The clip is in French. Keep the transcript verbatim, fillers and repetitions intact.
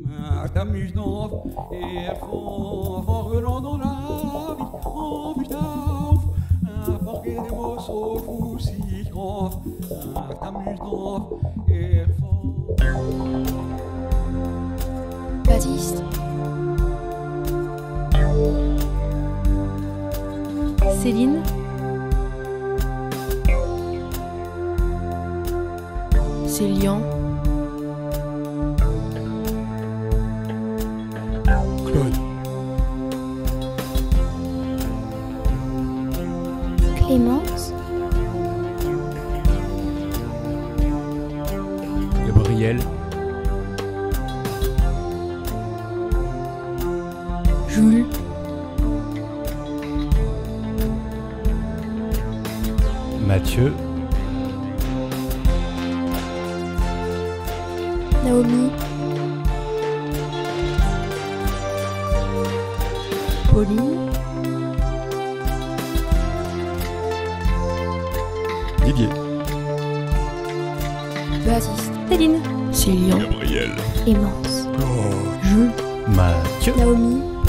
t'amuses donc et von von dans la vie en putain porque de vos so si grand t'amuses donc et von Baptiste. Céline. Célian. Claude. Clémence. Gabriel. Jules. Mathieu. Naomi. Pauline. Didier. Baptiste. Céline. Célian. Gabriel. Clémence. Claude. Jules. Mathieu. Naomi.